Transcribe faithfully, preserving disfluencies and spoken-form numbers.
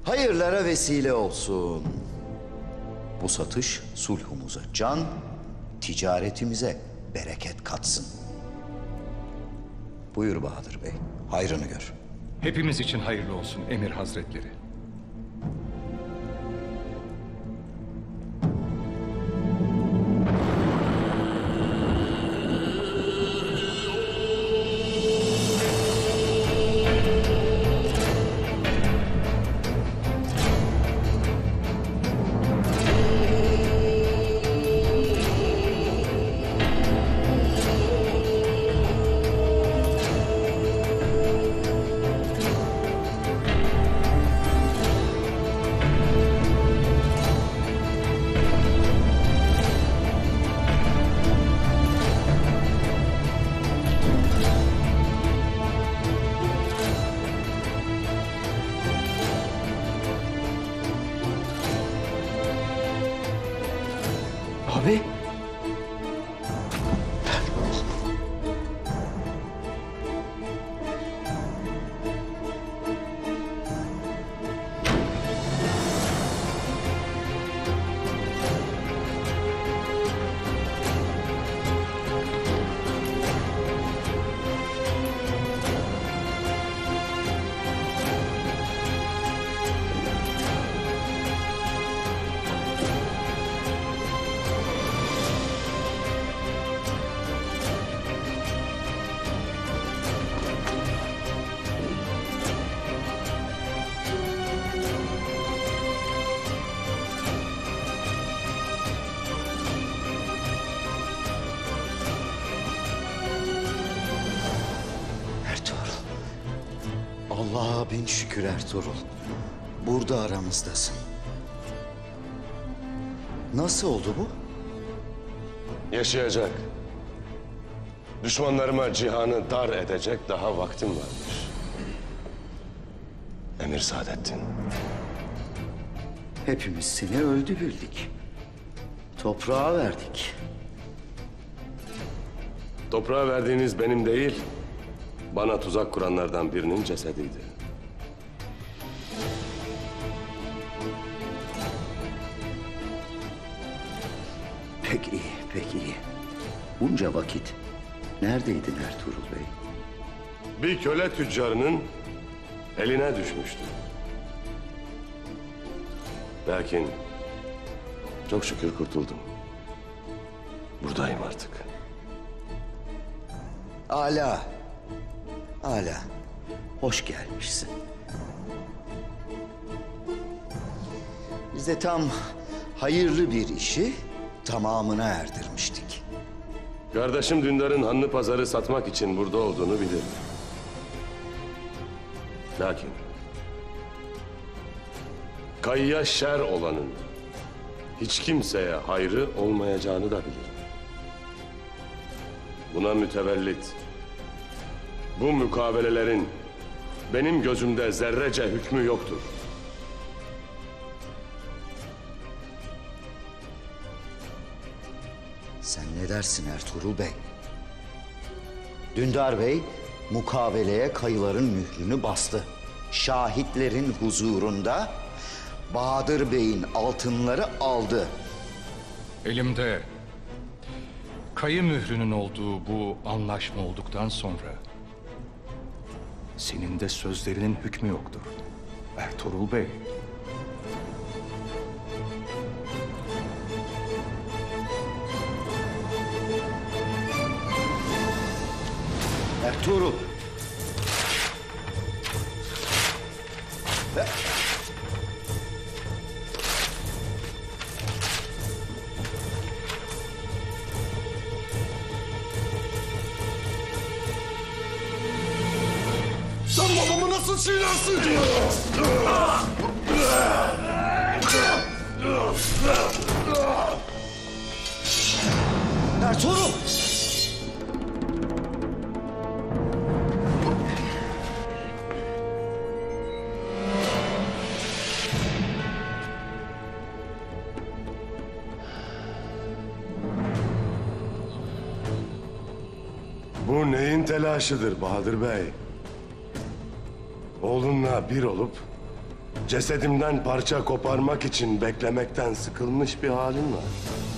hayırlara vesile olsun. Bu satış sulhumuza can, ticaretimize bereket katsın. Buyur Bahadır Bey, hayrını gör. Hepimiz için hayırlı olsun Emir Hazretleri. Abi. Allah'a bin şükür Ertuğrul. Burada aramızdasın. Nasıl oldu bu? Yaşayacak. Düşmanlarıma cihanı dar edecek daha vaktim varmış. Emir Saadettin. Hepimiz seni öldü bildik. Toprağa verdik. Toprağa verdiğiniz benim değil, bana tuzak kuranlardan birinin cesediydi. Pek iyi, pek iyi. Bunca vakit neredeydin Ertuğrul Bey? Bir köle tüccarının eline düşmüştü. Lakin çok şükür kurtuldum. Buradayım artık. Ala. Ala. Hoş gelmişsin. Biz de tam hayırlı bir işi tamamına erdirmiştik. Kardeşim Dündar'ın Hanlı Pazarı satmak için burada olduğunu bilirim. Lakin kayıya şer olanın hiç kimseye hayrı olmayacağını da bilirim. Buna mütevellit bu mukabelelerin benim gözümde zerrece hükmü yoktur. Sen ne dersin Ertuğrul Bey? Dündar Bey mukabeleye kayıların mührünü bastı. Şahitlerin huzurunda Bahadır Bey'in altınları aldı. Elimde kayı mührünün olduğu bu anlaşma olduktan sonra senin de sözlerinin hükmü yoktur Ertuğrul Bey. Ertuğrul. Ve... Sen babamı nasıl çiğnersin? Ertuğrul! Bu neyin telaşıdır Bahadır Bey? Oğlunla bir olup Cesedimden parça koparmak için beklemekten sıkılmış bir halin var.